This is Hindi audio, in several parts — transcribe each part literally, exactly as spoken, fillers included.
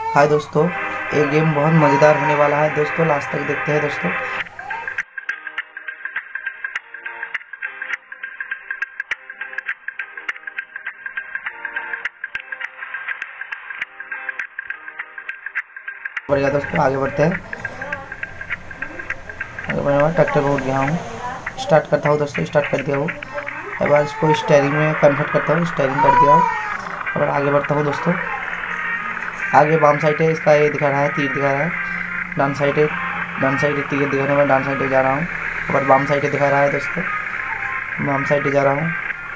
हाय दोस्तों, ये गेम बहुत मज़ेदार होने वाला है दोस्तों, लास्ट तक देखते हैं दोस्तों। बढ़िया दोस्तों, आगे बढ़ते हैं। आगे बढ़ने बाद ट्रैक्टर में उठ गया हूँ। स्टार्ट करता हूँ दोस्तों, स्टार्ट कर दिया हूँ। अब बाद इसको स्टेयरिंग में कन्वर्ट करता हूँ, स्टेयरिंग कर दिया हूँ। और आगे बढ़ता हूँ दोस्तों। आगे बाम साइड है, इसका ये दिखा रहा है, तीर दिखा रहा है। डान साइड है, डान साइड है, तीर दिखाने में डान साइड जा रहा हूँ। और बाम साइड दिखा रहा है दोस्तों, बाम साइड जा रहा हूँ।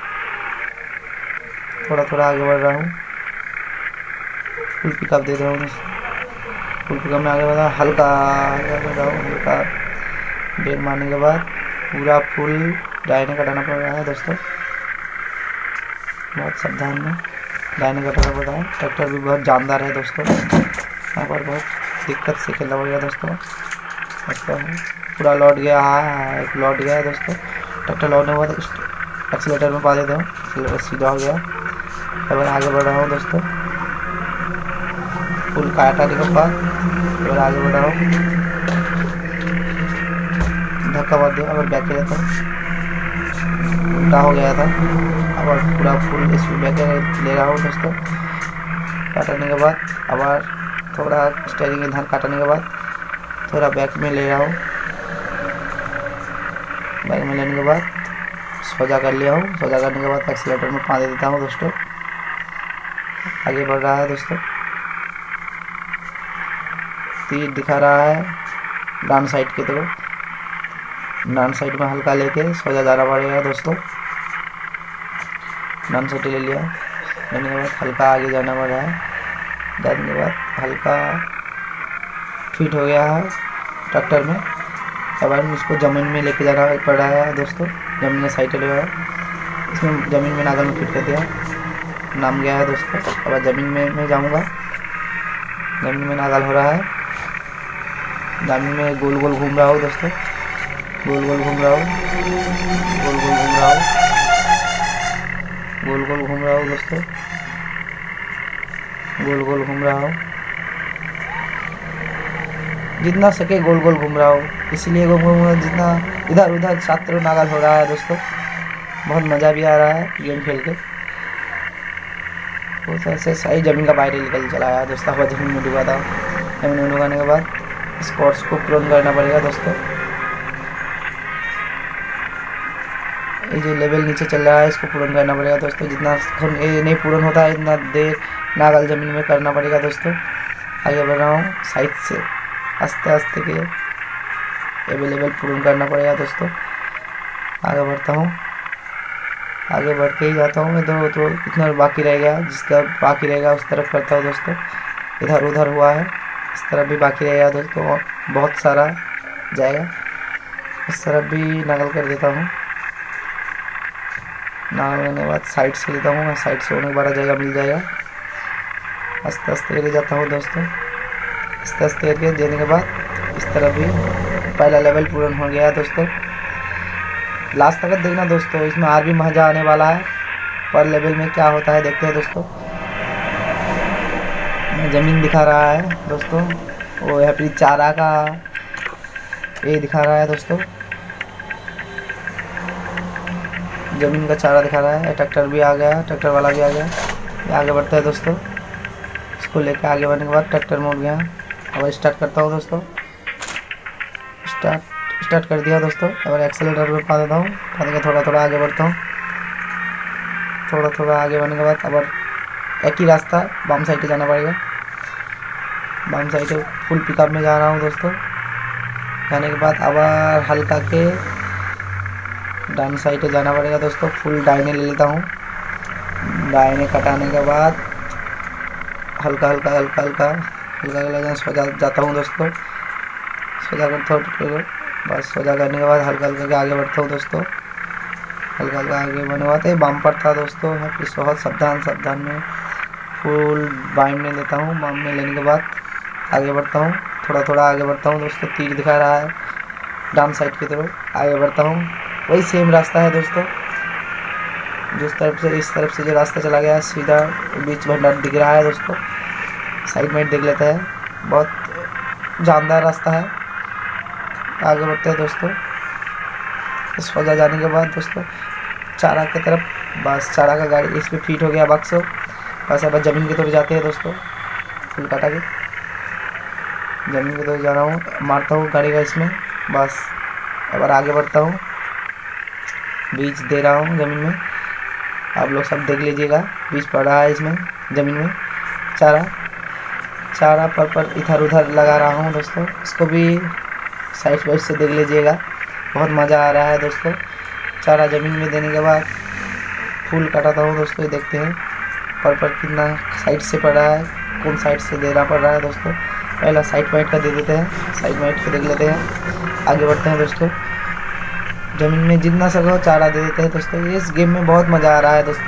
थोड़ा थोड़ा आगे बढ़ रहा हूँ, फुल पिकअप दे रहा हूँ दोस्तों। फुल पिकअप में आगे बढ़ा, हल्का हल्का बढ़ रहा हूँ। हल्का ब्रेक मारने के बाद पूरा फुल दाहिने कटाना पड़ रहा है दोस्तों, बहुत सावधान में दाहिने कटाना पड़ रहा है। ट्रैक्टर भी बहुत जानदार है दोस्तों, यहाँ पर बहुत दिक्कत से खेलना पड़ेगा दोस्तों। दोस्तों पूरा लौट गया है, एक लौट गया है दोस्तों। ट्रैक्टर लौटने के बाद एक्सीलेटर में पा देता हूँ, एक्सीलेटर सीधा हो गया। अब आगे बढ़ रहा हूँ दोस्तों, फुल काटाने के बाद और आगे बढ़ रहा हूँ। धक्का मार दिया, अब बैक लेता हूँ, उल्टा हो गया था। अब पूरा फुल स्पीड बैक ले रहा हूँ दोस्तों। काटने के बाद अब थोड़ा स्टीयरिंग इधर काटने के बाद थोड़ा बैक में ले रहा हूँ। बैक में लेने के बाद सोजा कर लिया हूँ। सोजा करने के बाद एक्सीलेटर में पा दे देता हूँ दोस्तों। आगे बढ़ रहा है दोस्तों, तीर दिखा रहा है डान साइड की तरफ। डान साइड में हल्का लेके सोजा जाना पड़ेगा दोस्तों। डान साइड ले लिया, लेने के बाद हल्का आगे जाना पड़ रहा है। जाने के बाद हल्का फिट हो गया है ट्रैक्टर में। अब इसको ज़मीन में लेके जाना पड़ रहा है दोस्तों। ज़मीन में साइड ले है, इसमें ज़मीन में नागल में फिट कर दिया, नाम गया है दोस्तों। अब ज़मीन में मैं जाऊँगा, ज़मीन में नागल हो रहा है। ज़मीन में गोल गोल घूम रहा हूँ दोस्तों, गोल गोल घूम रहा हूँ, गोल गोल घूम रहा हूँ, गोल गोल घूम रहा हूँ दोस्तों, गोल गोल घूम रहा हूँ। जितना सके गोल गोल घूम रहा हूँ, इसलिए घूमूंगा जितना इधर उधर सात तरफ नागल हो रहा है दोस्तों। बहुत मज़ा भी आ रहा है गेम खेल के। बहुत ऐसे सही ज़मीन का बाहर निकल चला आया दोस्तों। अब ज़मीन में डुबा था, ज़मीन में डुबाने के बाद स्कोर्स को पूर्ण करना पड़ेगा दोस्तों। ये जो लेवल नीचे चल रहा है इसको पूर्ण करना पड़ेगा दोस्तों। जितना ये नहीं पूर्ण होता है इतना देर नागल ज़मीन में करना पड़ेगा दोस्तों। आगे बढ़ रहा हूँ साइड से, आस्ते आस्ते के ये लेवल पूर्ण करना पड़ेगा दोस्तों। आगे बढ़ता हूँ, आगे बढ़ के ही जाता हूँ। इधर तो इतना बाकी रह गया, जिस तरफ बाकी रहेगा उस तरफ करता हूँ दोस्तों। इधर उधर हुआ है, इस तरफ भी बाकी रहेगा दोस्तों, बहुत सारा जाएगा। इस तरफ भी नकल कर देता हूँ। नकल करने के बाद साइड से लेता हूँ, साइड से होने के बाद जगह मिल जाएगा। आस्ते आस्ते ले जाता हूँ दोस्तों, आस्ते आस्ते करके देने के बाद इस तरफ भी पहला लेवल पूर्ण हो गया दोस्तों। लास्ट तक देखना दोस्तों, इसमें और भी मज़ा आने वाला है। पर लेवल में क्या होता है देखते हैं दोस्तों। ज़मीन दिखा रहा है दोस्तों, वो यहाँ पर चारा का ये दिखा रहा है दोस्तों, ज़मीन का चारा दिखा रहा है। ट्रैक्टर भी आ गया, ट्रैक्टर वाला भी आ गया। आगे बढ़ता है दोस्तों, इसको लेकर आगे बढ़ने के बाद ट्रैक्टर में उठ गया। अब स्टार्ट करता हूँ दोस्तों, स्टार्ट स्टार्ट कर दिया दोस्तों। और एक्सेलेटर पे पा देता हूँ, पा देकर थोड़ा थोड़ा आगे बढ़ता हूँ। थोड़ा थोड़ा आगे बढ़ने के बाद अब एक ही रास्ता बाम साइड जाना पड़ेगा। बाम साइड फुल पिकअप में जा रहा हूँ दोस्तों। जाने के बाद अब हल्का के डान साइड जाना पड़ेगा दोस्तों। फुल दाहिने ले लेता हूँ, दाहिने कटाने के बाद हल्का हल्का हल्का हल्का हल्का हल्का सोजा जाता हूँ दोस्तों। सोजा करता हूँ, बस सोजा करने के बाद हल्का हल्का के आगे बढ़ता हूँ दोस्तों। हल्का हल्का आगे बढ़ने के बाद बाम पर था दोस्तों, फिर बहुत सावधान सावधान में फुल बाइम में लेता हूँ। बाइम में लेने के बाद आगे बढ़ता हूँ, थोड़ा थोड़ा आगे बढ़ता हूँ दोस्तों। तीर दिखा रहा है डान साइड की तरफ, आगे बढ़ता हूँ। वही सेम रास्ता है दोस्तों, जिस तरफ से इस तरफ से जो रास्ता चला गया सीधा बीच भंडार दिख रहा है दोस्तों। साइड में देख लेते हैं, बहुत जानदार रास्ता है। आगे बढ़ते हैं दोस्तों। इस वजह जाने के बाद दोस्तों चारा की तरफ, बस चारा का गाड़ी इस पर फिट हो गया बक्सो। बस अब ज़मीन की तरफ जाते हैं दोस्तों। फुल काटा के ज़मीन की तरफ जा रहा हूँ, मारता हूँ गाड़ी का इसमें। बस अब आगे बढ़ता हूँ, बीज दे रहा हूँ ज़मीन में। आप लोग सब देख लीजिएगा, बीज पड़ रहा है इसमें ज़मीन में। चारा चारा पर पर इधर उधर लगा रहा हूँ दोस्तों। इसको भी साइड साइड से देख लीजिएगा, बहुत मज़ा आ रहा है दोस्तों। चारा ज़मीन में देने के बाद फूल काटाता हूँ दोस्तों। ये देखते हैं पर पर कितना साइड से पड़ रहा है, कौन साइड से देना पड़ रहा है दोस्तों। पहला साइड वाइड का दे देते हैं, साइड वाइड का देख लेते हैं। आगे बढ़ते हैं दोस्तों। ज़मीन में जितना सको चारा दे देते हैं दोस्तों। इस गेम में बहुत मज़ा आ रहा है दोस्तों।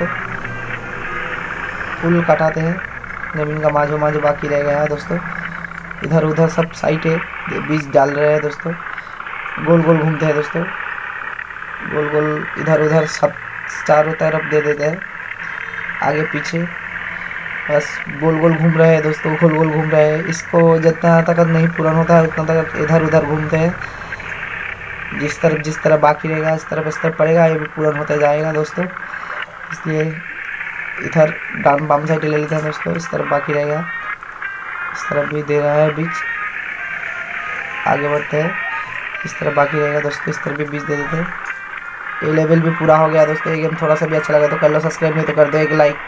फूल काटाते हैं, ज़मीन का माझो माझो बाकी रह गया है दोस्तों। इधर उधर सब साइड है, बीज डाल रहे हैं दोस्तों। गोल गोल घूमते हैं दोस्तों, गोल गोल इधर उधर सब चारों तरफ दे देते हैं, आगे पीछे बस गोल गोल घूम रहे हैं दोस्तों। गोल गोल घूम रहे हैं। इसको जितना तक नहीं पूरा होता है उतना तक इधर उधर घूमते हैं। जिस तरफ जिस तरफ बाकी रहेगा इस तरफ इस तरफ पड़ेगा, ये भी पूरा होता जाएगा दोस्तों। इसलिए इधर डाउन बाम साइड ले लेते हैं दोस्तों। इस तरफ बाकी रहेगा, इस तरफ भी दे रहा है बीज। आगे बढ़ते हैं, इस तरफ बाकी रहेगा दोस्तों, इस तरफ भी बीज दे देते हैं। ये लेवल भी पूरा हो गया दोस्तों। ये गेम थोड़ा सा भी अच्छा लगा तो कर लो सब्सक्राइब, नहीं तो कर दो एक लाइक।